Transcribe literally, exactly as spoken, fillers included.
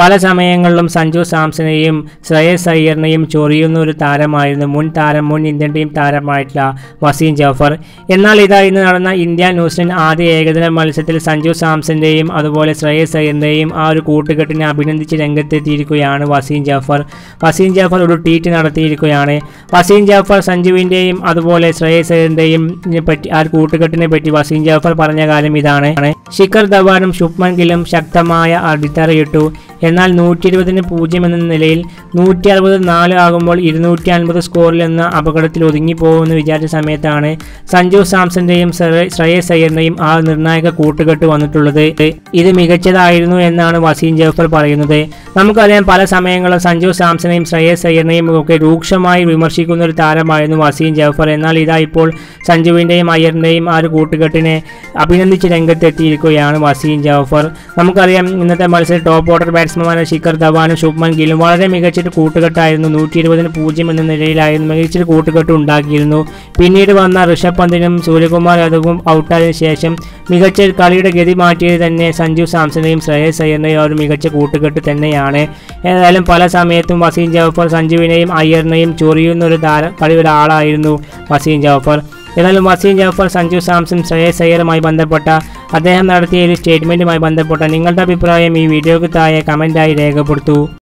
പല സമയങ്ങളിലും സഞ്ജു സാംസണെയും ശ്രേയസ് അയ്യറിനെയും ചൊറിയുന്ന ഒരു താരമായിരുന്നു മുൻ താരം മുൻ ഇന്ത്യൻ ടീം താരമായിട്ടുള്ള വസീം ജാഫർ. എന്നാൽ ഇതാ ഇന്ന് നടന്ന ഇന്ത്യ ന്യൂസിലൻഡ് ആദ്യ ഏകദിന മത്സരത്തിൽ സഞ്ജു സാംസന്റെയും അതുപോലെ ശ്രേയസ് അയ്യറിന്റെയും ആ ഒരു കൂട്ടുകെട്ടിനെ അഭിനന്ദിച്ച് രംഗത്തെത്തിയിരിക്കുകയാണ് വസീം ജാഫർ. വസീം ജാഫർ ഒരു ട്വീറ്റ് നടത്തിയിരിക്കുകയാണ്. വസീം ജാഫർ സഞ്ജുവിൻ്റെയും അതുപോലെ ശ്രേയസ് അയ്യറിന്റെയും പറ്റി ആ കൂട്ടുകെട്ടിനെ പറ്റി വസീം ജാഫർ പറഞ്ഞ കാര്യം ഇതാണ്. ശിഖർ ധവാനും ശുഭ്മൻ ഗില്ലും ശക്തമായ അടിത്തറയിട്ടു. എന്നാൽ നൂറ്റി ഇരുപതിന് പൂജ്യം എന്ന നിലയിൽ നൂറ്റി അറുപത് നാല് ആകുമ്പോൾ ഇരുന്നൂറ്റി അൻപത് സ്കോറിൽ എന്ന അപകടത്തിൽ ഒതുങ്ങിപ്പോകുമെന്ന് വിചാരിച്ച സമയത്താണ് സഞ്ജു സാംസന്റെയും ശ്രേയസ് അയ്യറിന്റെയും ആ നിർണായക കൂട്ടുകെട്ട് വന്നിട്ടുള്ളത്. ഇത് മികച്ചതായിരുന്നു എന്നാണ് വസീം ജാഫർ പറയുന്നത്. നമുക്കറിയാം പല സമയങ്ങളും സഞ്ജു സാംസണെയും ശ്രേയസ് അയ്യറിനെയും ഒക്കെ രൂക്ഷമായി വിമർശിക്കുന്ന ഒരു താരമായിരുന്നു വസീം ജാഫർ. എന്നാൽ ഇതാ ഇപ്പോൾ സഞ്ജുവിൻ്റെയും അയ്യറിൻ്റെയും ആ ഒരു കൂട്ടുകെട്ടിനെ അഭിനന്ദിച്ച് രംഗത്തെത്തിയിരിക്കുകയാണ് വസീം ജാഫർ. നമുക്കറിയാം ഇന്നത്തെ മത്സരം ടോപ്പ് ഓർഡർ ബാറ്റ്സ്മാനായ ശിഖർ ധവാനും ശുഭ്മൻ ഗില്ലും വളരെ മികച്ചൊരു കൂട്ടുകെട്ടായിരുന്നു. നൂറ്റി ഇരുപതിന് പൂജ്യം എന്ന നിലയിലായിരുന്നു മികച്ചൊരു കൂട്ടുകെട്ട് ഉണ്ടാക്കിയിരുന്നു. പിന്നീട് വന്ന ഋഷഭ് പന്തിനും സൂര്യകുമാർ യാദവും ഔട്ടായതിനു ശേഷം മികച്ച കളിയുടെ ഗതി മാറ്റിയത് തന്നെ സഞ്ജു സാംസണെയും ശ്രേയസ് അയ്യറിനെയും ഒരു മികച്ച കൂട്ടുകെട്ട് തന്നെയാണ്. ഏതായാലും പല സമയത്തും വസീം ജാഫർ സഞ്ജുവിനെയും അയ്യറിനെയും ചൊറിയുന്ന ഒരു താര കളി ഒരാളായിരുന്നു വസീം ജാഫർ. എന്നാലും വസീം ജാഫർ സഞ്ജു സാംസൺ ശ്രേയസ് അയ്യറുമായി ബന്ധപ്പെട്ട അദ്ദേഹം നടത്തിയ ഒരു സ്റ്റേറ്റ്മെൻറ്റുമായി ബന്ധപ്പെട്ട നിങ്ങളുടെ അഭിപ്രായം ഈ വീഡിയോയ്ക്ക് താഴെ കമൻറ്റായി രേഖപ്പെടുത്തൂ.